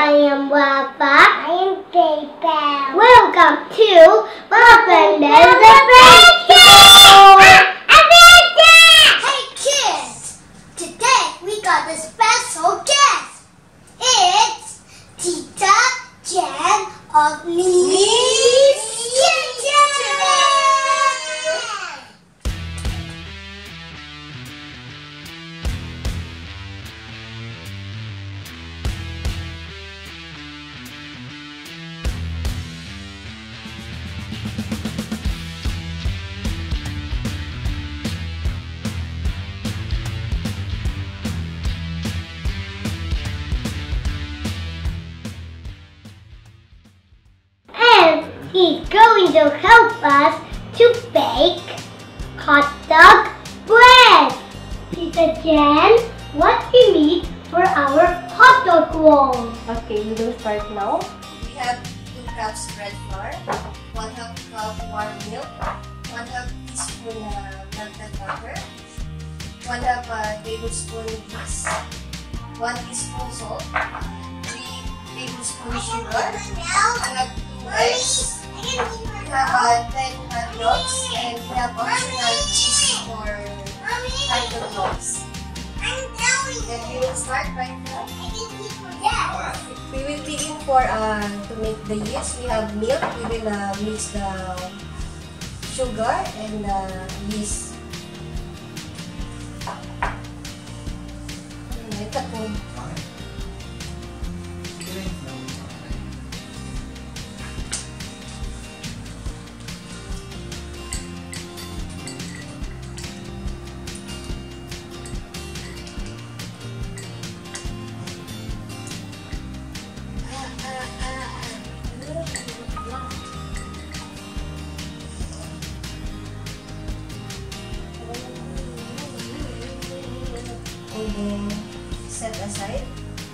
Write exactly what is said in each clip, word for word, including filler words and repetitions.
I am Raffa. I am Belle. Welcome to Raffa and Belle Adventures. Hey kids! Today we got a special guest. It's Tita, Jen of Lee's Kitchen. And he's going to help us to bake hot dog bread. Tita Jen, what do you need for our hot dog roll? Okay, we will start now. We have two cups bread flour, one half cup warm milk, one half teaspoon uh, melted butter, one half uh, tablespoon yeast, one teaspoon salt, three tablespoons sugar, we have two eggs, we have uh, ten hot dogs, and we have optional cheese for hot dog dogs. Then we will start right now. We will begin for uh, to make the yeast. We have milk. We will uh, mix the sugar and the yeast. Ito po. And then set aside.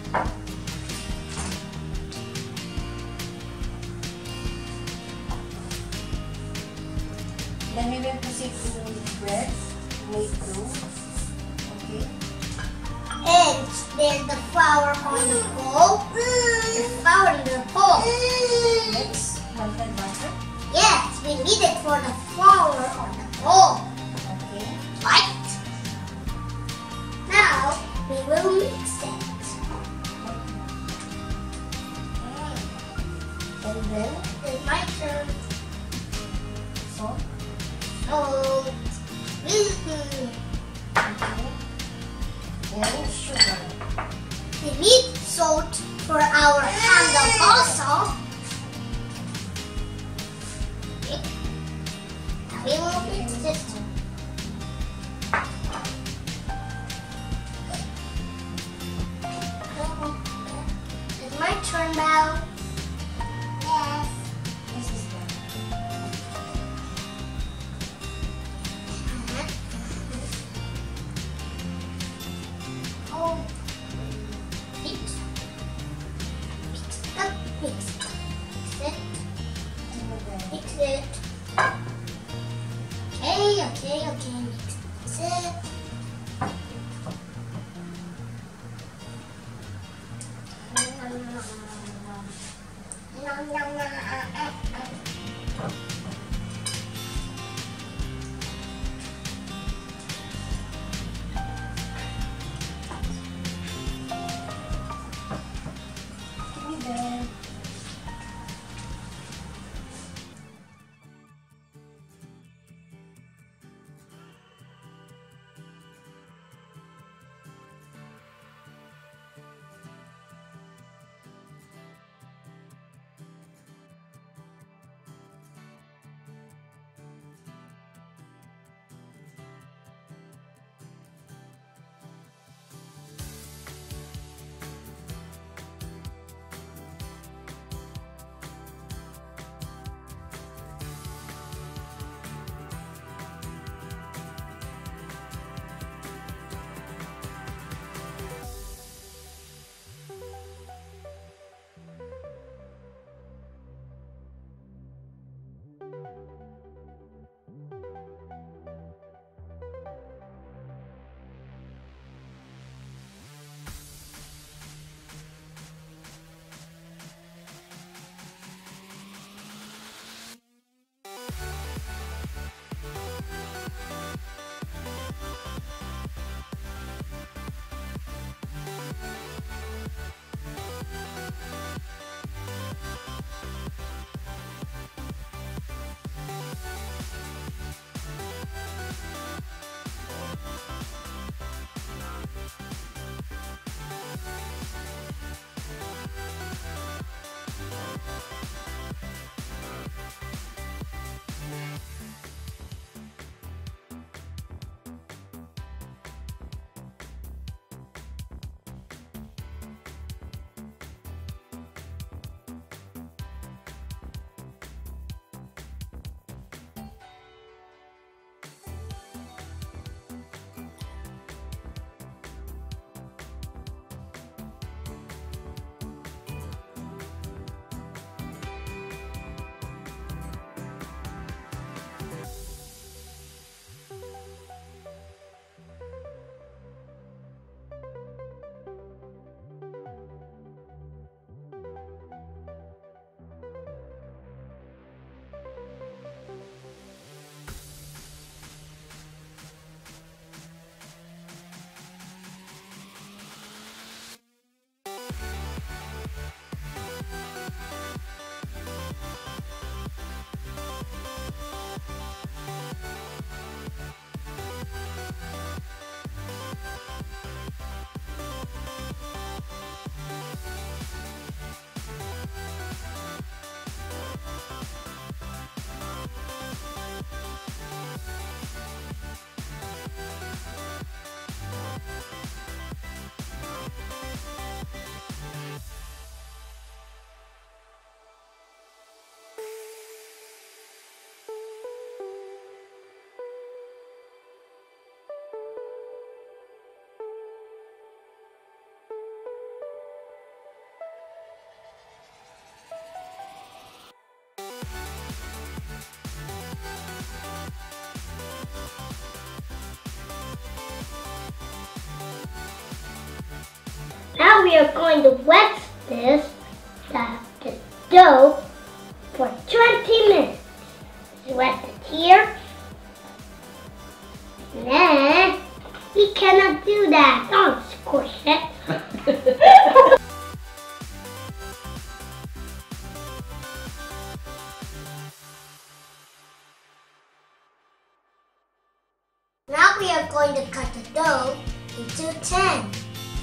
Then we will proceed to the bread, make dough. Okay. And there's the flour on the bowl. There's flour in the bowl. Next, melted butter. Yes, we need it for the flour on the bowl. Okay. Right? Now we will mix it. And then It's my turn. salt. Oh, mm-hmm. Okay. And sugar. We need salt for our handle also. Okay. Now we will mix it. It's my turn now. Yes. This is the Oh, mix, mix it up, mix it, mix it, mix it. Okay, okay, okay, mix it. Nom, nom, nom, ah, ah, ah. Give me that. Now we are going to wet this, the, the dough, for twenty minutes. Wet it here. Nah, we cannot do that. Don't squish it. Now we are going to cut the dough into ten.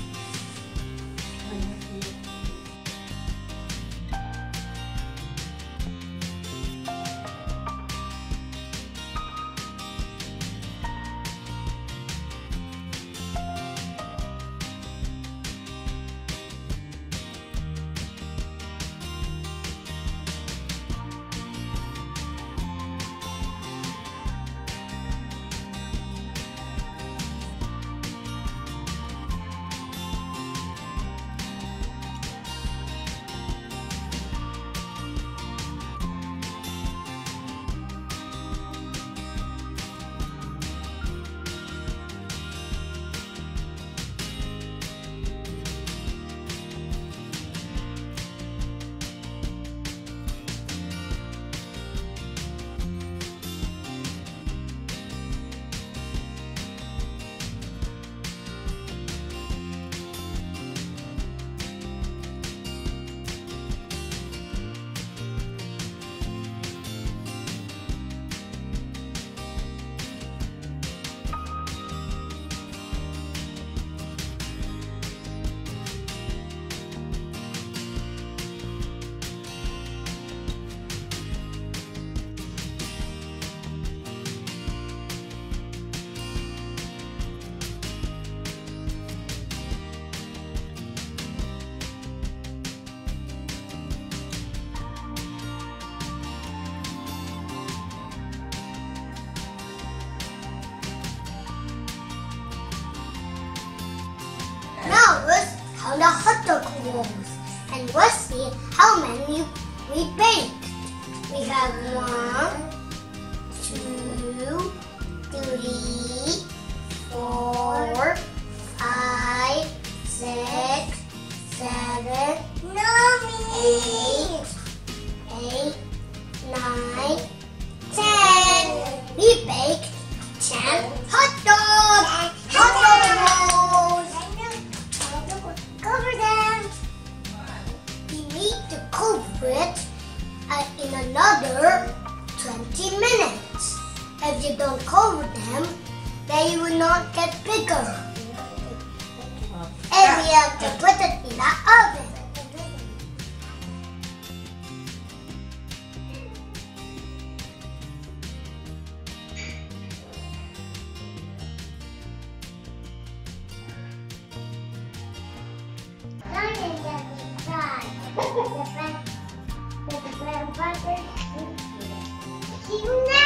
The hot dog rolls, and we'll see how many we baked. We have one, two, three, four, five, six, seven, eight, eight, nine, ten. We baked ten hot dogs. Hot dog rolls. Cover them. We need to cover it uh, in another twenty minutes. If you don't cover them, they will not get bigger. And we have to put it in the oven. The bread butter.